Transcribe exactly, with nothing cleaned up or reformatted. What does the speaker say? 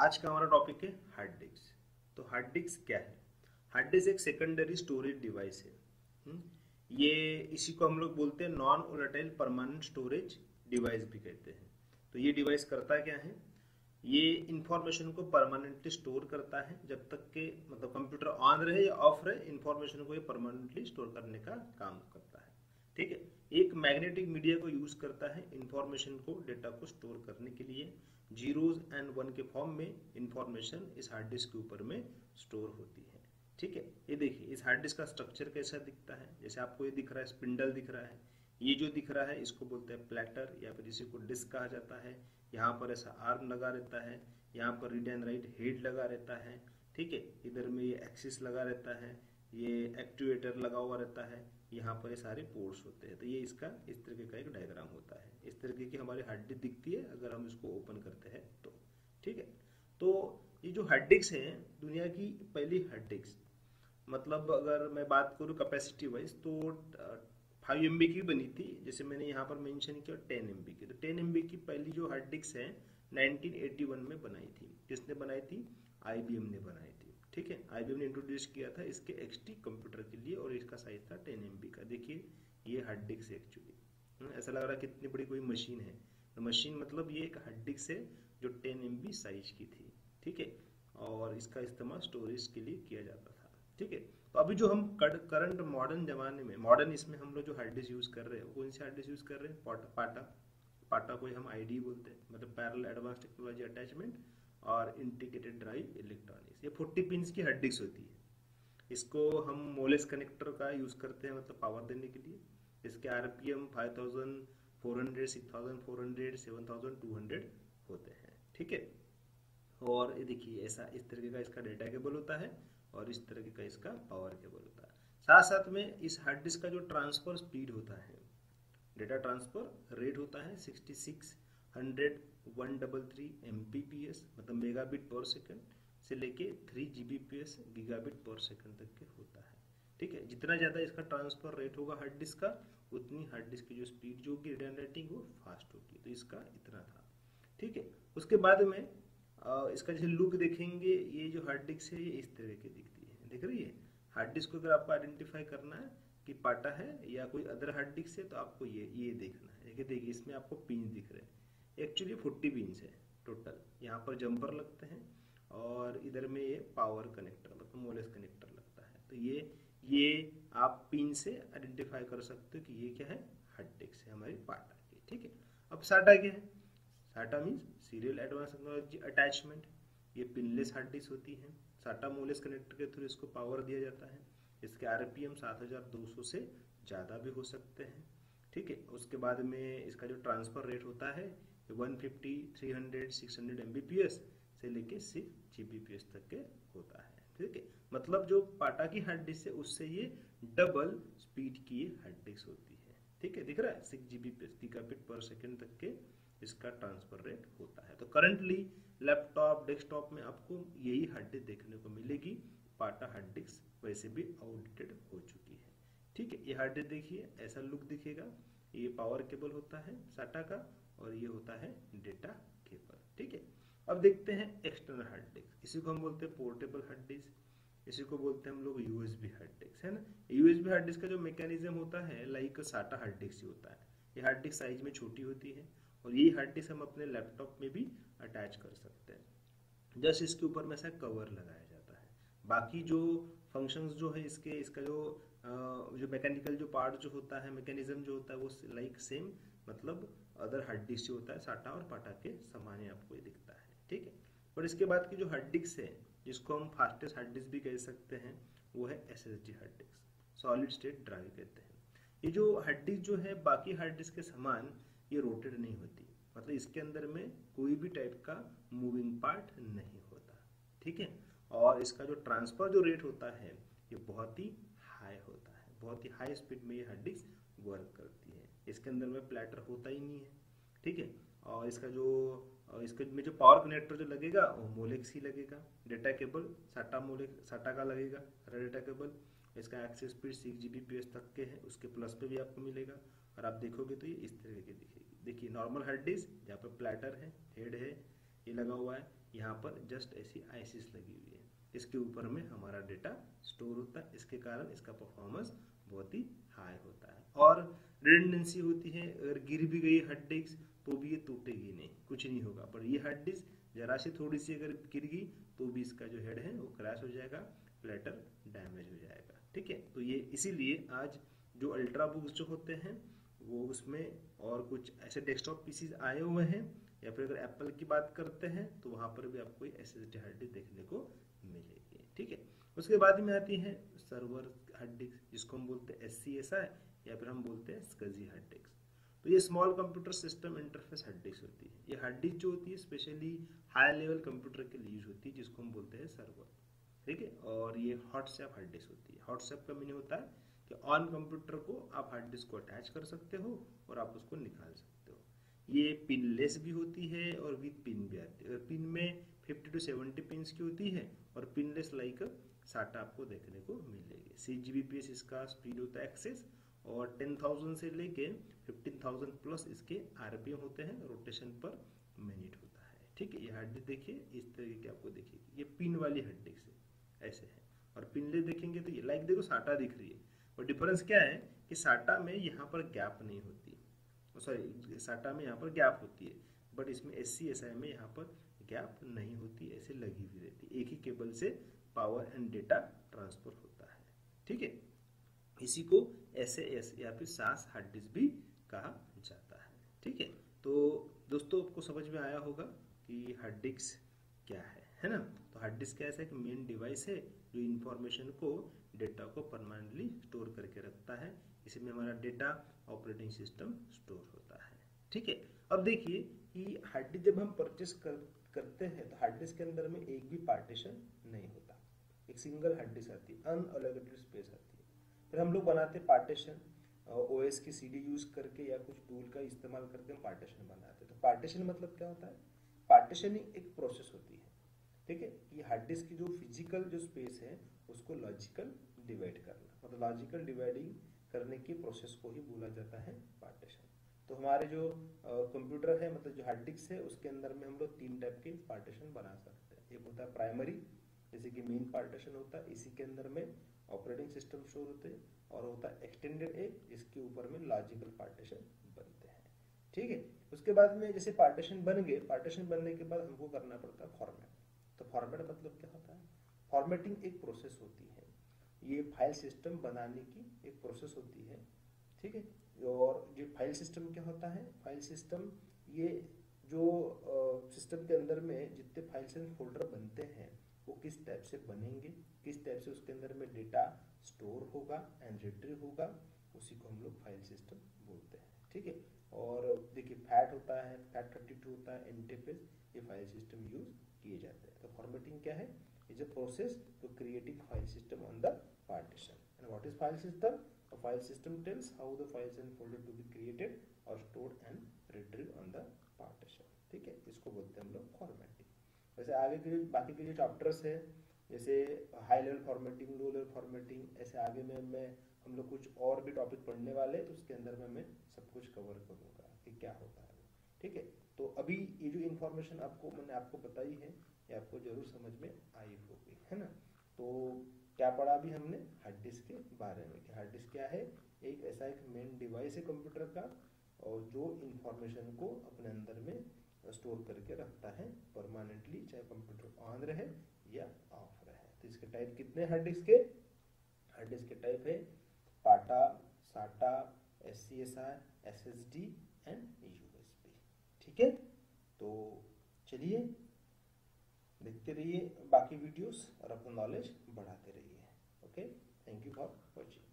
आज का हमारा टॉपिक है हार्ड डिस्क। तो हार्ड डिस्क क्या है? हार्ड डिस्क एक सेकेंडरी स्टोरेज डिवाइस है। हुँ? ये इसी को हम लोग बोलते हैं non volatile permanent storage device भी कहते हैं। तो ये डिवाइस करता क्या है? ये इंफॉर्मेशन को परमानेंटली स्टोर करता है, जब तक के मतलब कंप्यूटर ऑन रहे या ऑफ रहे, इंफॉर्मेशन को ये परमानेंटली स्टोर करने का काम करता है। ठीक है, एक मैग्नेटिक मीडिया को यूज करता है इंफॉर्मेशन को, डेटा को स्टोर करने के लिए। जीरोज एंड वन के फॉर्म में इंफॉर्मेशन इस हार्ड डिस्क के ऊपर में स्टोर होती है। ठीक है, ये देखिए इस हार्ड डिस्क का स्ट्रक्चर कैसा दिखता है। जैसे आपको ये दिख रहा है, स्पिंडल दिख रहा है, ये जो दिख रहा है इसको बोलते हैं प्लेटर या फिर इसी को डिस्क कहा जाता है। यहाँ पर ऐसा आर्म लगा रहता है, यहाँ पर रीड एंड राइट हेड लगा रहता है। ठीक है, इधर में ये एक्सिस लगा रहता है, ये एक्चुएटर लगा हुआ रहता है, यहाँ पर ये सारे पोर्ट्स होते हैं। तो ये इसका इस तरीके का एक डायग्राम होता है। इस तरीके की हमारी हार्ड डिस्क दिखती है अगर हम इसको ओपन करते हैं तो। ठीक है, तो ये जो हार्ड डिस्क है दुनिया की पहली हार्ड डिस्क, मतलब अगर मैं बात करूँ कैपेसिटी वाइज तो फाइव एम बी की बनी थी, जैसे मैंने यहाँ पर मेंशन किया टेन एम बी की। तो टेन एम बी की पहली जो हार्ड डिस्क है नाइनटीन एटी वन में बनाई थी। किसने बनाई थी? आई बी एम ने बनाई थी। ठीक है, आई बी एम ने इंट्रोड्यूस किया था इसके एक्सटी कंप्यूटर के लिए और इसका साइज था टेन एम बी का। देखिए ये हार्ड डिस्क है एक्चुअली, ऐसा लग रहा है कितनी बड़ी कोई मशीन है। तो मशीन मतलब ये एक हार्ड डिस्क है जो टेन एम बी साइज की थी। ठीक है, और इसका इस्तेमाल स्टोरेज के लिए किया जाता था। ठीक है, तो अभी जो हम करंट मॉडर्न जमाने में मॉडर्न इसमें हम लोग जो हार्ड डिस्क यूज कर रहे हैं, कौन सी हार्ड डिस्क यूज कर रहे हैं? पाटा पाटा पाटा को हम आई डी बोलते हैं, मतलब पैरेलल एडवांस टेक्नोलॉजी अटैचमेंट और इंटीग्रेटेड ड्राइव इलेक्ट्रॉनिक्स। ये फोर्टी पिंस की हार्ड डिस्क होती है। इसको हम मोलेस कनेक्टर का यूज करते हैं, मतलब पावर देने के लिए। इसके RPM five thousand four hundred, six thousand four hundred, seven thousand two hundred होते हैं। ठीक है, और ये देखिए ऐसा इस तरीके का इसका डेटा केबल होता है और इस तरीके का इसका पावर केबल होता है। साथ साथ में इस हार्ड डिस्क का जो ट्रांसफर स्पीड होता है, डेटा ट्रांसफर रेट होता है sixty six hundred one double three M P P S, मतलब मेगाबिट पर सेकंड से लेके three G B P S gigabit per second तक के होता है। ठीक है, जितना ज़्यादा इसका ट्रांसफर रेट होगा हार्ड डिस्क का, उतनी हार्ड डिस्क की जो स्पीड जो होगी रीड एंड राइटिंग वो फास्ट होगी। तो इसका इतना था। ठीक है, उसके बाद में आ, इसका जैसे लुक देखेंगे, ये जो हार्ड डिस्क है ये इस तरह की दिखती है। देख रही है हार्ड डिस्क को अगर आपको आइडेंटिफाई करना है कि पाटा है या कोई अदर हार्ड डिस्क है तो आपको ये ये देखना है। देखिए देखिए इसमें आपको पिंस दिख रहे हैं, एक्चुअली फोर्टी पिंस है टोटल। यहाँ पर जंपर लगते हैं और इधर में ये पावर कनेक्टर मतलब मोलेस कनेक्टर लगता है। तो ये ये आप पिन से आइडेंटिफाई कर सकते हो कि ये क्या है, हार्ड डिस्क है हमारी पाटा की। ठीक है, अब साटा क्या है? SATA means serial advanced technology attachment. ये पिनलेस हार्ड डिस्क होती है। साटा मोलेस कनेक्टर के थ्रू इसको पावर दिया जाता है। इसके आरपीएम सात हज़ार दो सौ से ज़्यादा भी हो सकते हैं। ठीक है, उसके बाद में इसका जो ट्रांसफ़र रेट होता है one fifty, three hundred, six hundred M B P S से लेके six G B P S तक के होता है। ठीक है, मतलब जो पाटा की हार्ड डिस्क है उससे ये डबल स्पीड की हार्ड डिस्क होती है। ठीक है, दिख रहा है six G B P S gigabit पर सेकेंड तक के इसका ट्रांसफर रेट होता है। तो करंटली लैपटॉप डेस्कटॉप में आपको यही हार्ड डिस्क देखने को मिलेगी। पाटा हार्ड डिस्क वैसे भी आउटडेटेड हो चुकी है। ठीक है, ये हार्ड डिस्क देखिए ऐसा लुक दिखेगा। ये पावर केबल होता है साटा का और ये होता है डेटा केबल। ठीक है, अब देखते हैं एक्सटर्नल हार्ड डिस्क। इसी को हम बोलते हैं पोर्टेबल हार्ड डिस्क, इसी को बोलते हैं हम लोग यूएसबी हार्ड डिस्क, है ना। यूएसबी हार्ड डिस्क का जो मैकेनिज्म होता है लाइक साटा हार्ड डिस्क ही होता है। ये हार्ड डिस्क साइज में छोटी होती है और यही हार्ड डिस्क हम अपने लैपटॉप में भी अटैच कर सकते हैं। जस्ट इसके ऊपर में ऐसा कवर लगाया जाता है। बाकी जो फंक्शंस जो है इसके, इसका जो जो मैकेनिकल जो पार्ट जो होता है, मैकेनिज्म जो होता है वो लाइक सेम, मतलब अदर हार्ड डिस्क जो होता है साटा और पाटा के समान ही आपको ये दिखता है। ठीक है, और इसके बाद की जो हार्ड डिस्क है जिसको हम फास्टेस्ट हार्ड डिस्क भी कह सकते हैं वो है S S D hard disk, solid state drive कहते हैं। ये जो हार्ड डिस्क जो है बाकी हार्ड डिस्क के समान ये रोटेट नहीं होती, मतलब इसके अंदर में कोई भी टाइप का मूविंग पार्ट नहीं होता। ठीक है, और इसका जो ट्रांसफर जो रेट होता है ये बहुत ही हाई होता है, बहुत ही हाई स्पीड में ये हार्ड डिस्क वर्क करती है। इसके अंदर में प्लेटर होता ही नहीं है। ठीक है, और इसका जो इसके में जो पावर कनेक्टर जो लगेगा वो मोलेक्स ही लगेगा। डेटा केबल साटा मोलेक्स साटा का लगेगा डेटा केबल। इसका access speed six G B P S तक के है, उसके प्लस पे भी आपको मिलेगा और आप देखोगे तो ये इस तरह की दिखेगी। देखिए नॉर्मल हार्ड डिस्क जहाँ पर प्लेटर है, हेड है, ये लगा हुआ है, यहाँ पर जस्ट ऐसी आईसीस लगी हुई है, इसके ऊपर में हमारा डेटा स्टोर होता है, इसके कारण इसका परफॉर्मेंस बहुत ही हाई होता है। और रिडंडेंसी होती है, अगर गिर भी गई हार्ड डिस्क तो भी ये टूटेगी नहीं, कुछ नहीं होगा, पर ये हार्ड डिस्क जरा सी थोड़ी सी अगर गिर गई तो भी इसका जो हेड है वो क्रैश हो जाएगा, प्लेटर डैमेज हो जाएगा। ठीक है, तो ये इसीलिए आज जो अल्ट्रा बुक्स जो होते हैं वो उसमें और कुछ ऐसे डेस्कटॉप पीसीज आए हुए हैं, या फिर अगर एप्पल की बात करते हैं तो वहाँ पर भी आपको एसएसडी हार्ड डिस्क देखने को मिलेगी। ठीक है, उसके बाद में आती है सर्वर हार्ड डिस्क, जिसको हम बोलते हैं एस सी एस आई या फिर हम बोलते हैं स्कजी हार्ड डिस्क। तो ये small computer system interface hard disk होती है। ये हार्ड डिस्क जो होती है स्पेशली हाई लेवल कंप्यूटर के लिए यूज होती है, जिसको हम बोलते हैं सर्वर। ठीक है, और ये हॉटस्वैप हार्ड डिस्क होती है। हॉटस्वैप का मीनिंग होता है कि ऑन कंप्यूटर को आप हार्ड डिस्क को अटैच कर सकते हो और आप उसको निकाल सकते हो। ये पिनलेस भी होती है और विद पिन भी आती है। पिन में फिफ्टी टू सेवेंटी पिन्स की होती है और पिनलेस लाइक साटा आपको देखने को मिलेगी। Six G B P S इसका स्पीड होता है एक्सेस, और टेन थाउजेंड से लेके फिफ्टीन थाउजेंड प्लस इसके आरपीएम होते हैं, रोटेशन पर मिनट होता है। ठीक है, ये हार्ड डिस्क देखिए इस तरीके की आपको दिखेगी, ये पिन वाली हार्ड डिस्क है, ऐसे है। और पिनलेस देखेंगे तो ये लाइक देखो साटा दिख रही है, और डिफरेंस क्या है कि साटा में यहाँ पर गैप नहीं होती, सॉरी साटा में यहाँ पर गैप होती है, बट इसमें एस सी एस आई में यहाँ पर गैप नहीं होती, ऐसे लगी हुई रहती है। एक ही केबल से पावर एंड डेटा ट्रांसफर होता है। ठीक है, इसी को एस ए एस या फिर सास हार्ड डिस्क भी कहा जाता है। ठीक है, तो दोस्तों आपको समझ में आया होगा कि हार्ड डिस्क क्या है, है ना। तो हार्ड डिस्क ऐसा एक मेन डिवाइस है जो इंफॉर्मेशन को, डेटा को परमानेंटली स्टोर करके रखता है। इसमें हमारा डेटा ऑपरेटिंग सिस्टम स्टोर होता है। ठीक है, अब देखिए कि हार्ड डिस्क जब हम परचेस कर, करते हैं तो हार्ड डिस्क के अंदर में एक भी पार्टीशन नहीं होता, एक सिंगल हार्ड डिस्क आती है, अनअलोकेटेड स्पेस आती है। फिर हम लोग बनाते हैं पार्टीशन, ओएस की सीडी यूज करके या कुछ टूल का इस्तेमाल करके हम पार्टीशन बनाते हैं। तो पार्टीशन मतलब क्या होता है, पार्टीशनिंग एक प्रोसेस होती है। ठीक है, कि हार्ड डिस्क की जो फिजिकल जो स्पेस है उसको लॉजिकल डिवाइड करना, मतलब लॉजिकल डिवाइडिंग करने की प्रोसेस को ही बोला जाता है पार्टीशन। तो हमारे जो कंप्यूटर है, मतलब जो हार्ड डिस्क है, उसके अंदर में हम लोग तीन टाइप के पार्टीशन बना सकते हैं। एक होता है प्राइमरी, जैसे कि मेन पार्टीशन होता है, इसी के अंदर में ऑपरेटिंग सिस्टम स्टोर होते हैं, और होता है एक्सटेंडेड ए, जिसके ऊपर में लॉजिकल पार्टीशन बनते हैं। ठीक है, उसके बाद में जैसे पार्टीशन बन गए, पार्टीशन बनने के बाद हमको करना पड़ता है फॉर्मेट। तो फॉर्मेट मतलब क्या होता है, फॉर्मेटिंग एक प्रोसेस होती है, ये फाइल सिस्टम बनाने की एक प्रोसेस होती है। ठीक है, और ये फाइल सिस्टम क्या होता है, फाइल सिस्टम ये जो सिस्टम के अंदर में जितने फाइल्स एंड फोल्डर बनते हैं वो किस टाइप से बनेंगे, किस टाइप से उसके अंदर में डेटा स्टोर होगा एंड रिट्रीव होगा, उसी को हम लोग फाइल सिस्टम बोलते हैं। ठीक है, और देखिए फैट होता है, फैट थर्टी टू होता है, इंटरफेस, ये फाइल सिस्टम यूज किए जाते हैं। तो फॉर्मेटिंग क्या है, is a process to creating file system on the partition. And what is file system, a file system tells how the files and folder to be created or stored and retrieved on the partition। ठीक है, इसको बोलते हैं हम लोग formatting. वैसे आगे के बाकी के जो चैप्टर्स है, जैसे high level formatting, low level formatting, ऐसे आगे में मैं हम लोग कुछ और भी टॉपिक पढ़ने वाले, तो उसके अंदर में मैं सब कुछ कवर करूँगा कि क्या होता है। ठीक है, तो अभी ये जो इन्फॉर्मेशन आपको मैंने आपको बताई है, ये आपको जरूर समझ में आई होगी, है ना। तो क्या पढ़ा भी हमने हार्ड डिस्क के बारे में, कि हार्ड डिस्क क्या है, एक ऐसा एक मेन डिवाइस है कंप्यूटर का, और जो इंफॉर्मेशन को अपने अंदर में स्टोर करके रखता है परमानेंटली, चाहे कंप्यूटर ऑन रहे या ऑफ रहे। तो इसके टाइप कितने हार्ड डिस्क के, हार्ड डिस्क के टाइप है PATA, SATA, S C S I, S S D and USB. ठीक है, तो चलिए देखते रहिए बाकी वीडियोस और अपना नॉलेज बढ़ाते रहिए। Okay, thank you for watching.